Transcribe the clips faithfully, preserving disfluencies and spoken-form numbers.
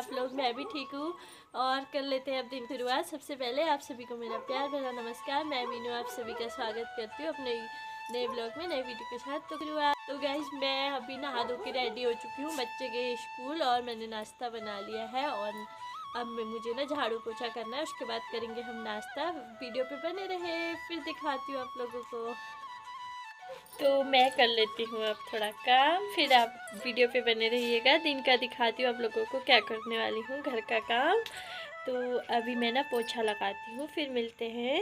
आप लोग? मैं भी ठीक हूँ। और कर लेते हैं अब दिन की शुरुआत। सबसे पहले आप सभी को मेरा प्यार भरा नमस्कार। मैं मीनू आप सभी का स्वागत करती हूँ अपने नए ब्लॉग में, नए वीडियो के साथ। तो शुरुआत तो गाइस मैं अभी नहा धो के रेडी हो चुकी हूँ। बच्चे गए स्कूल और मैंने नाश्ता बना लिया है और अब मैं मुझे ना झाड़ू पोछा करना है, उसके बाद करेंगे हम नाश्ता। वीडियो पे बने रहे, फिर दिखाती हूँ आप लोगों को। तो मैं कर लेती हूँ अब थोड़ा काम, फिर आप वीडियो पे बने रहिएगा। दिन का दिखाती हूँ आप लोगों को क्या करने वाली हूँ, घर का काम। तो अभी मैं ना पोछा लगाती हूँ, फिर मिलते हैं।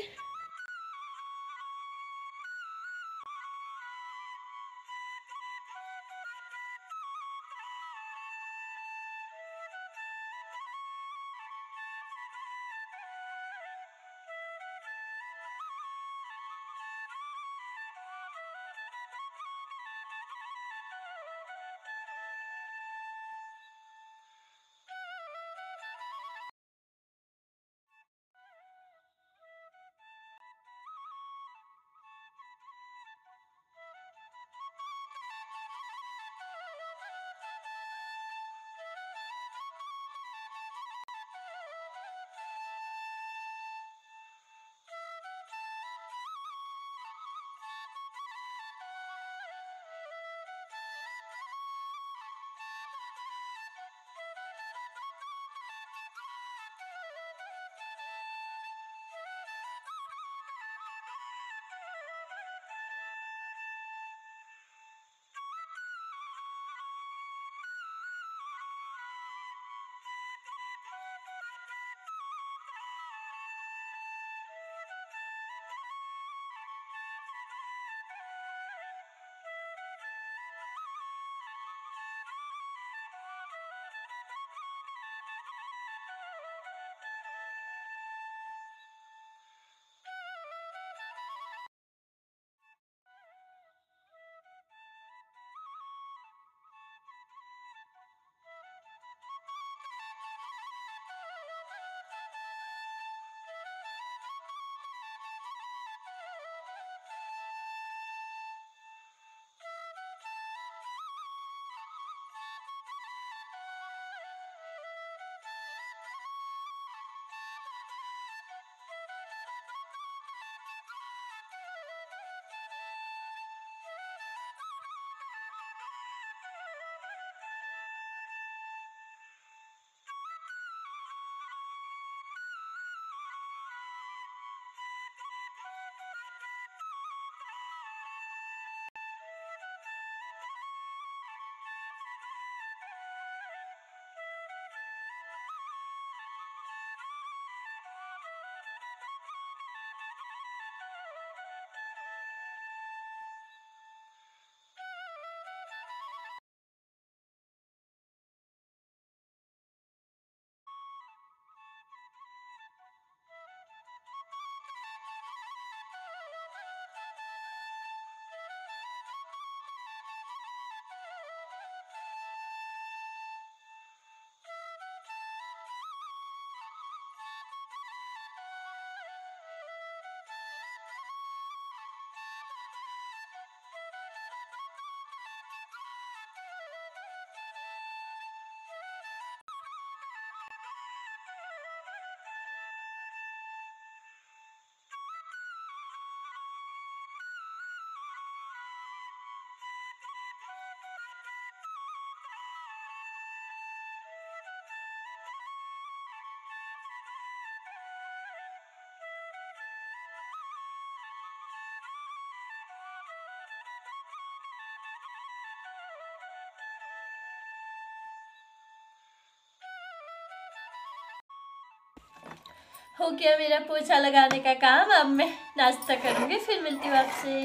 हो गया मेरा पोछा लगाने का काम। अब मैं नाश्ता करूँगी, फिर मिलती हूँ आपसे।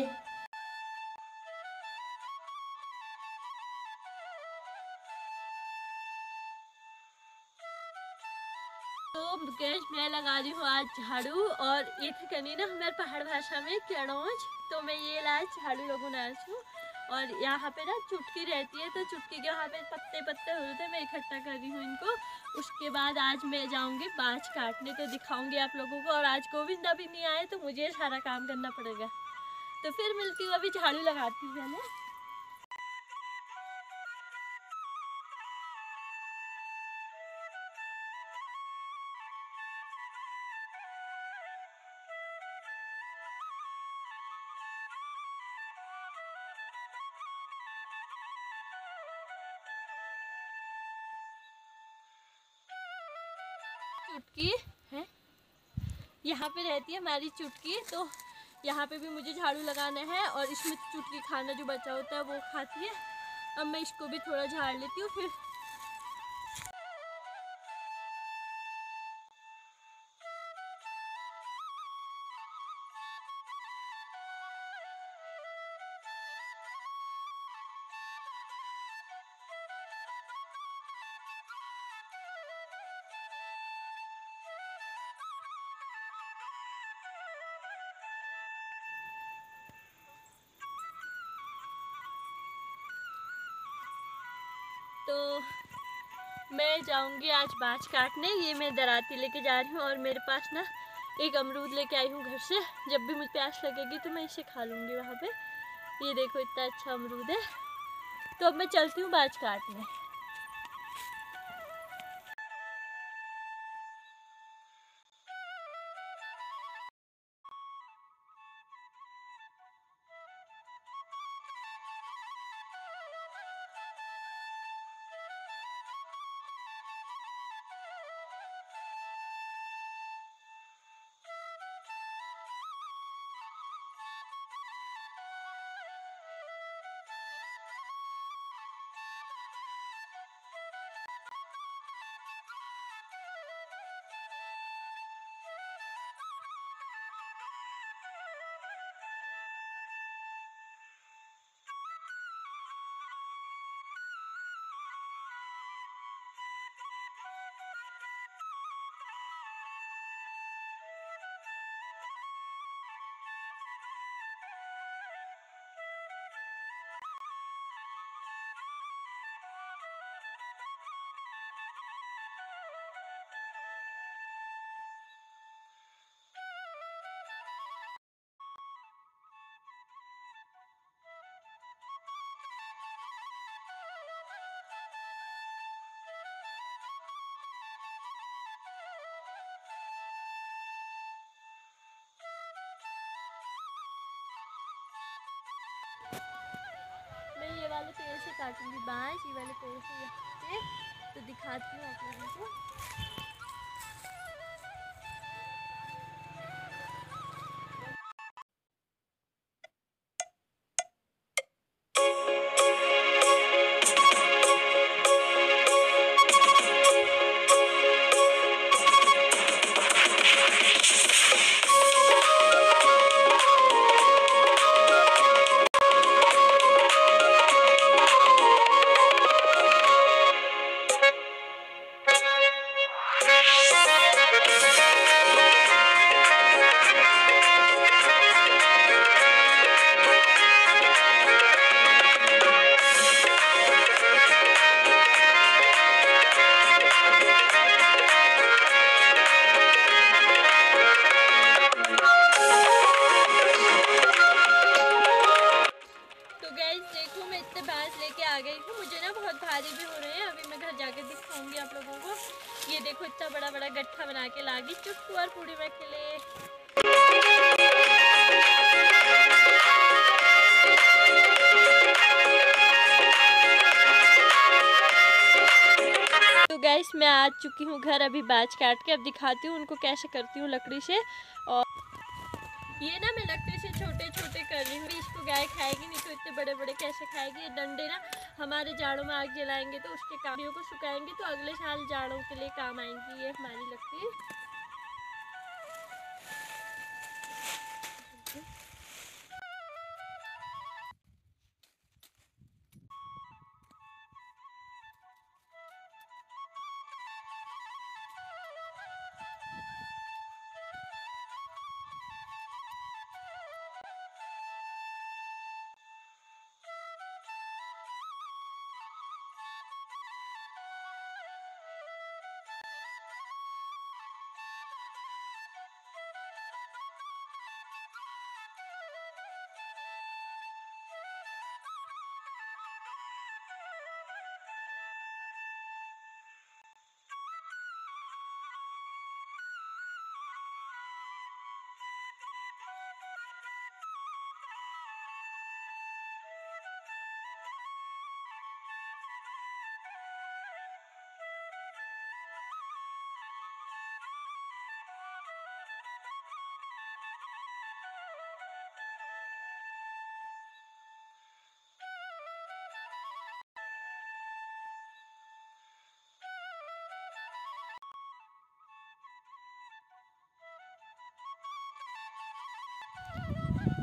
तो गैस मैं लगा रही हूँ आज झाड़ू, और ये थे कनी ना हमारे पहाड़ भाषा में केड़ोज। तो मैं ये लाज झाड़ू लगुना छूँ, और यहाँ पे ना चुटकी रहती है, तो चुटकी के यहाँ पे पत्ते पत्ते होते थे, मैं इकट्ठा कर रही हूँ इनको। उसके बाद आज मैं जाऊँगी बाँझ काटने, तो दिखाऊंगी आप लोगों को। और आज गोविंदा भी नहीं आए, तो मुझे सारा काम करना पड़ेगा। तो फिर मिलती हूँ, अभी झाड़ू लगाती हूँ पहले। चुटकी है, यहाँ पे रहती है हमारी चुटकी। तो यहाँ पे भी मुझे झाड़ू लगाना है और इसमें चुटकी खाना जो बचा होता है वो खाती है। अब मैं इसको भी थोड़ा झाड़ लेती हूँ फिर। तो मैं जाऊंगी आज बाँझ काटने। ये मैं दराती लेके जा रही हूँ और मेरे पास ना एक अमरूद लेके आई हूँ घर से। जब भी मुझे प्यास लगेगी तो मैं इसे खा लूँगी वहाँ पे। ये देखो इतना अच्छा अमरूद है। तो अब मैं चलती हूँ बाँझ काटने। मैं ये वाले पेड़ से काटूंगी बाँझ, ये वाले पेड़ से यहाँ से। तो दिखाती हूँ आप लोगों को। आ गई हूँ। मुझे ना बहुत भारी भी हो रहे हैं, अभी मैं घर जाके दिखाऊंगी आप लोगों को। ये देखो इतना बड़ा बड़ा गट्ठा बना के लागी चुटकू और पूर्णिमा के लिए। तो गैस मैं आ चुकी हूँ घर, अभी बाँझ काट के। अब दिखाती हूँ उनको कैसे करती हूँ लकड़ी से। और ये ना मैं लकड़ी से छोटे छोटे कर रही हूँ। इसको गाय खाएगी नहीं तो इतने बड़े बड़े कैसे खाएगी। ये डंडे ना हमारे जाड़ों में आग जलाएंगे तो उसके काबियों को सुखाएंगे तो अगले साल जाड़ों के लिए काम आएंगी ये हमारी लकड़ी।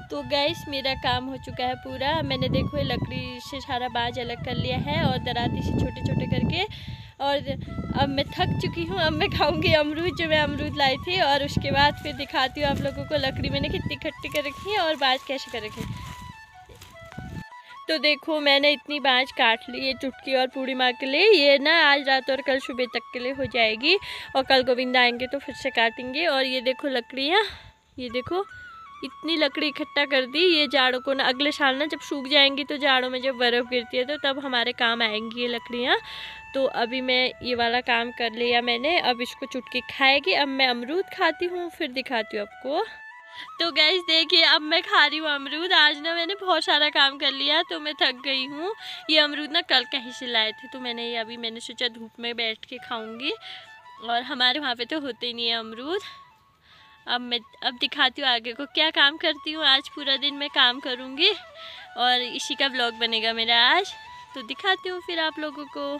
तो गैस मेरा काम हो चुका है पूरा। मैंने देखो ये लकड़ी से सारा बाज अलग कर लिया है और दराती से छोटे छोटे करके, और अब मैं थक चुकी हूँ। अब मैं खाऊंगी अमरूद, जो मैं अमरूद लाई थी, और उसके बाद फिर दिखाती हूँ आप लोगों को लकड़ी मैंने कितनी इकट्ठी कर रखी है और बाज कैसे कर रखी है। तो देखो मैंने इतनी बाज काट ली है चुटकी और पूर्णिमा के लिए। ये ना आज रात और कल सुबह तक के लिए हो जाएगी, और कल गोविंद आएंगे तो फिर से काटेंगे। और ये देखो लकड़ियाँ, ये देखो इतनी लकड़ी इकट्ठा कर दी। ये जाड़ों को ना अगले साल ना जब सूख जाएंगी, तो जाड़ों में जब बर्फ़ गिरती है तो तब हमारे काम आएंगी ये लकड़ियाँ। तो अभी मैं ये वाला काम कर लिया मैंने, अब इसको चुटकी खाएगी। अब मैं अमरूद खाती हूँ, फिर दिखाती हूँ आपको। तो गैस देखिए अब मैं खा रही हूँ अमरूद। आज ना मैंने बहुत सारा काम कर लिया तो मैं थक गई हूँ। ये अमरूद ना कल कहीं से लाए थे, तो मैंने ये अभी मैंने सोचा धूप में बैठ के खाऊंगी, और हमारे वहाँ पे तो होते ही नहीं है अमरूद। अब मैं अब दिखाती हूँ आगे को क्या काम करती हूँ। आज पूरा दिन मैं काम करूँगी और इसी का व्लॉग बनेगा मेरा आज, तो दिखाती हूँ फिर आप लोगों को।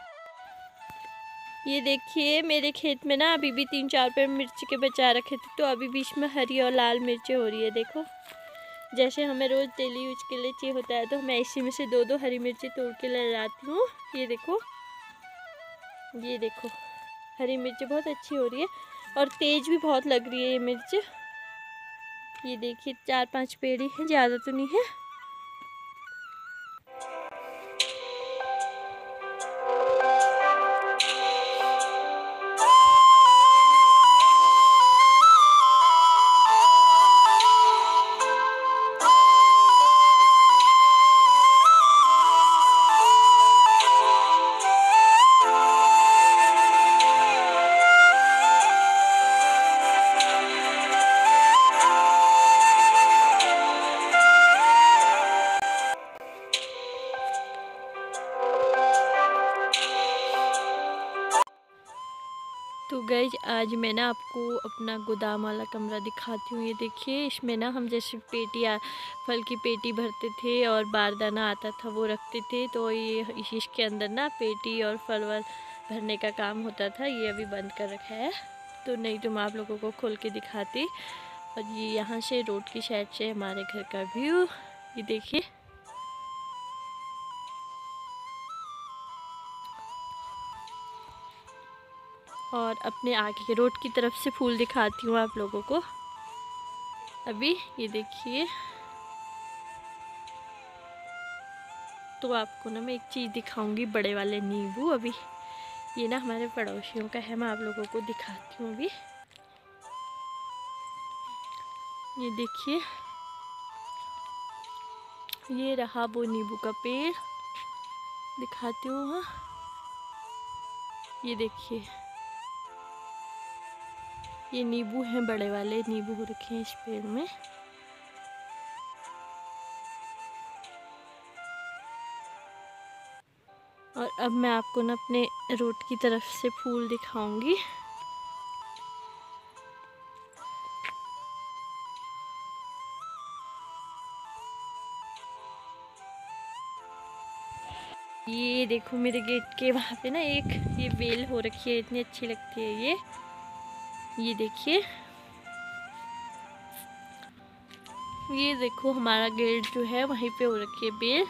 ये देखिए मेरे खेत में ना अभी भी तीन चार पे मिर्च के बचा रखे थे, तो अभी बीच में हरी और लाल मिर्चें हो रही है। देखो जैसे हमें रोज़ डेली यूज के लिए चाहिए होता है, तो मैं इसी में से दो दो हरी मिर्ची तोड़ के ले जाती हूँ। ये देखो, ये देखो हरी मिर्च बहुत अच्छी हो रही है और तेज़ भी बहुत लग रही है ये मिर्च। ये देखिए चार पांच पेड़ ही है, ज़्यादा तो नहीं है। तो गाइज आज मैं ना आपको अपना गोदाम वाला कमरा दिखाती हूँ। ये देखिए इसमें ना हम जैसे पेटी फल की पेटी भरते थे और बारदाना आता था वो रखते थे, तो ये इसके अंदर ना पेटी और फल वल भरने का काम होता था। ये अभी बंद कर रखा है, तो नहीं तो मैं आप लोगों को खोल के दिखाती। और ये यहाँ से रोड की साइड से हमारे घर का व्यू, ये देखिए। और अपने आगे के रोड की तरफ से फूल दिखाती हूँ आप लोगों को अभी। ये देखिए, तो आपको ना मैं एक चीज़ दिखाऊंगी, बड़े वाले नींबू। अभी ये ना हमारे पड़ोसियों का है, मैं आप लोगों को दिखाती हूँ अभी। ये देखिए, ये रहा वो नींबू का पेड़, दिखाती हूँ। हाँ ये देखिए, ये नींबू हैं, बड़े वाले नींबू हो रखे हैं इस पेड़ में। और अब मैं आपको ना अपने रोड की तरफ से फूल दिखाऊंगी। ये देखो मेरे गेट के वहाँ पे ना एक ये बेल हो रखी है, इतनी अच्छी लगती है ये। ये देखिए, ये देखो हमारा गेट जो है वहीं पे हो रखी है बेल।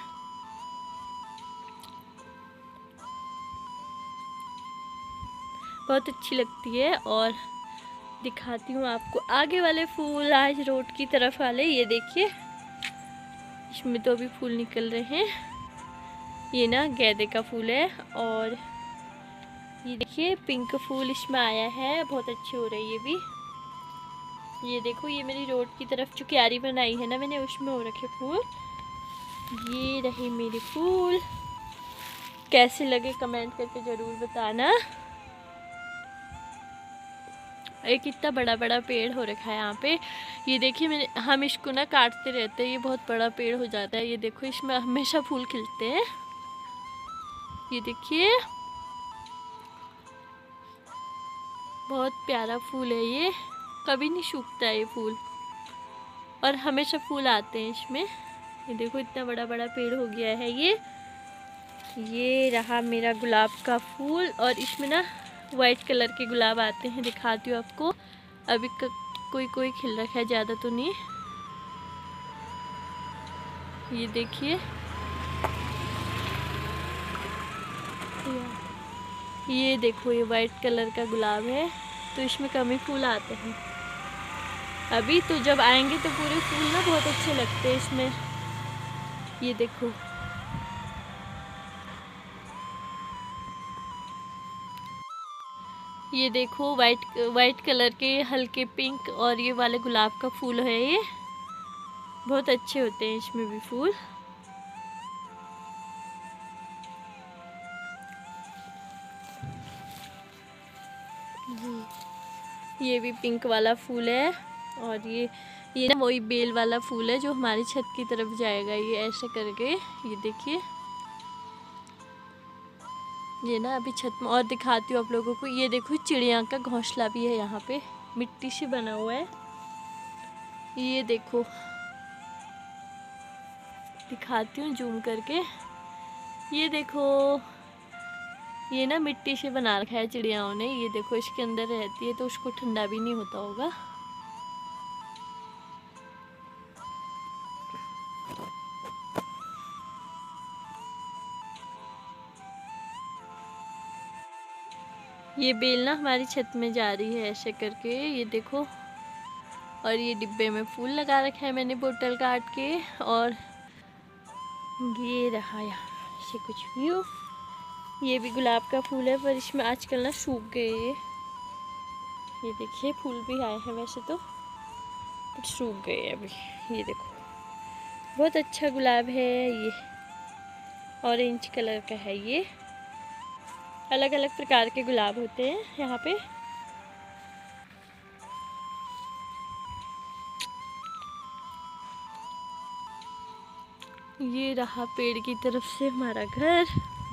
बहुत अच्छी लगती है। और दिखाती हूँ आपको आगे वाले फूल, आज रोड की तरफ वाले। ये देखिए इसमें तो अभी फूल निकल रहे हैं। ये ना गेंदे का फूल है, और ये देखिए पिंक फूल इसमें आया है, बहुत अच्छी हो रही है ये भी। ये देखो ये मेरी रोड की तरफ जो क्यारी बनाई है ना मैंने, उसमें हो रखे फूल। ये रहे मेरे फूल, कैसे लगे कमेंट करके ज़रूर बताना। एक इतना बड़ा बड़ा पेड़ हो रखा है यहाँ पे। ये देखिए मैंने हम इसको ना काटते रहते हैं, ये बहुत बड़ा पेड़ हो जाता है। ये देखो इसमें हमेशा फूल खिलते हैं। ये देखिए बहुत प्यारा फूल है ये, कभी नहीं सूखता है ये फूल, और हमेशा फूल आते हैं इसमें। ये देखो इतना बड़ा बड़ा पेड़ हो गया है ये। ये रहा मेरा गुलाब का फूल, और इसमें ना वाइट कलर के गुलाब आते हैं, दिखाती हूँ आपको। अभी कोई कोई खिल रखा है, ज़्यादा तो नहीं। ये देखिए, ये देखो, ये वाइट कलर का गुलाब है, तो इसमें कम ही फूल आते हैं अभी। तो जब आएंगे तो पूरे फूल ना बहुत अच्छे लगते हैं इसमें। ये देखो, ये देखो, वाइट वाइट कलर के हल्के पिंक और ये वाले गुलाब का फूल है। ये बहुत अच्छे होते हैं इसमें भी फूल। ये भी पिंक वाला फूल है, और ये ये ना वही बेल वाला फूल है जो हमारी छत की तरफ जाएगा। ये ऐसे करके, ये देखिए, ये ना अभी छत में। और दिखाती हूँ आप लोगों को, ये देखो, चिड़िया का घोंसला भी है यहाँ पे, मिट्टी से बना हुआ है। ये देखो, दिखाती हूँ जूम करके। ये देखो, ये ना मिट्टी से बना रखा है चिड़ियाओं ने। ये देखो, इसके अंदर रहती है तो उसको ठंडा भी नहीं होता होगा। ये बेल ना हमारी छत में जा रही है ऐसे करके, ये देखो। और ये डिब्बे में फूल लगा रखा है मैंने बोतल काट के। और ये रहा यहाँ से कुछ व्यू। ये भी गुलाब का फूल है, पर इसमें आजकल ना सूख गए ये। ये देखिए, फूल भी आए हैं वैसे तो, पर सूख गए अभी। ये देखो, बहुत अच्छा गुलाब है। ये ऑरेंज कलर का है। ये अलग अलग प्रकार के गुलाब होते हैं यहाँ पे। ये रहा पेड़ की तरफ से हमारा घर।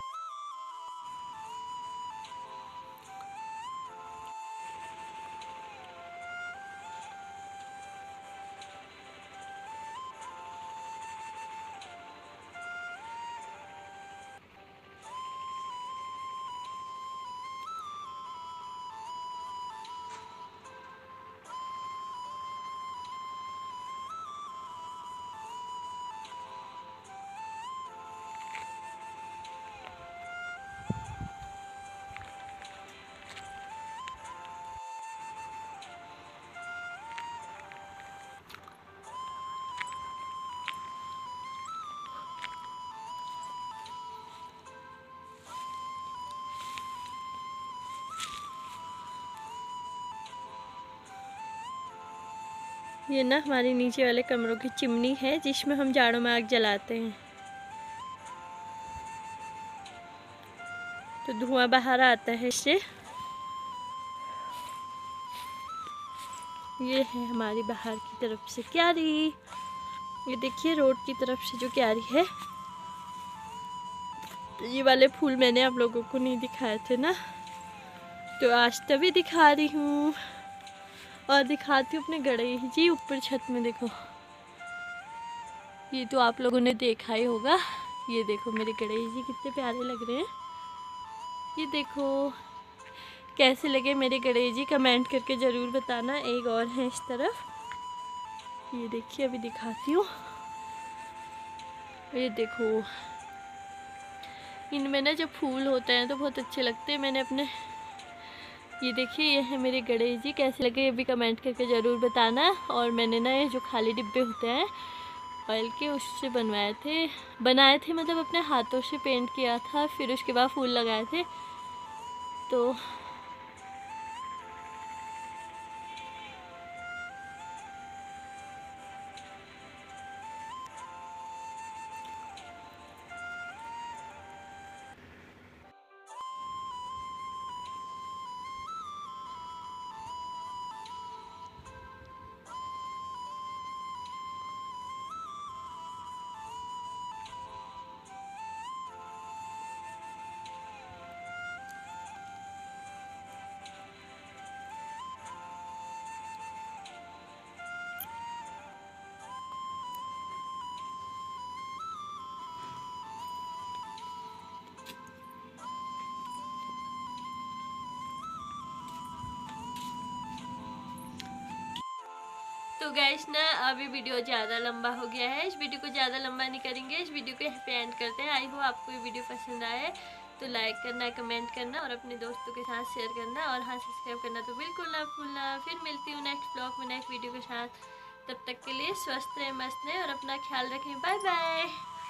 ये ना हमारे नीचे वाले कमरों की चिमनी है, जिसमें हम जाड़ों में आग जलाते हैं, तो धुआं बाहर आता है इससे। ये है हमारी बाहर की तरफ से क्यारी। ये देखिए, रोड की तरफ से जो क्यारी है। ये वाले फूल मैंने आप लोगों को नहीं दिखाए थे ना, तो आज तभी दिखा रही हूँ। और दिखाती हूँ अपने गणेश जी ऊपर छत में। देखो, ये तो आप लोगों ने देखा ही होगा। ये देखो, मेरे गणेश जी कितने प्यारे लग रहे हैं। ये देखो, कैसे लगे मेरे गणेश जी, कमेंट करके ज़रूर बताना। एक और है इस तरफ। ये देखिए, अभी दिखाती हूँ। ये देखो, इनमें ना जब फूल होते हैं तो बहुत अच्छे लगते हैं। मैंने अपने, ये देखिए, ये है मेरे गणेश जी, कैसे लगे ये भी कमेंट करके ज़रूर बताना। और मैंने ना ये जो खाली डिब्बे होते हैं ऑयल के, उससे बनवाए थे बनाए थे मतलब अपने हाथों से पेंट किया था, फिर उसके बाद फूल लगाए थे। तो तो गाइस ना अभी वीडियो ज़्यादा लंबा हो गया है, इस वीडियो को ज़्यादा लंबा नहीं करेंगे, इस वीडियो को यहाँ पे एंड करते हैं। आई होप आपको ये वीडियो पसंद आए तो लाइक करना, कमेंट करना और अपने दोस्तों के साथ शेयर करना और हाँ सब्सक्राइब करना तो बिल्कुल ना भूलना। फिर मिलती हूँ नेक्स्ट ब्लॉग में नेक्स्ट वीडियो के साथ। तब तक के लिए स्वस्थ रहें, मस्त रहें और अपना ख्याल रखें। Bye bye.